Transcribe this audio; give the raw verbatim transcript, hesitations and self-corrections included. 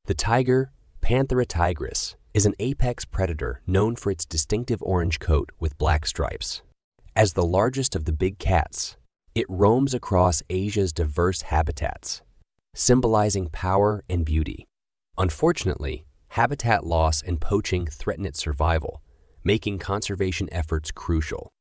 The tiger, Panthera tigris, is an apex predator known for its distinctive orange coat with black stripes. As the largest of the big cats, it roams across Asia's diverse habitats, symbolizing power and beauty. Unfortunately, habitat loss and poaching threaten its survival, making conservation efforts crucial.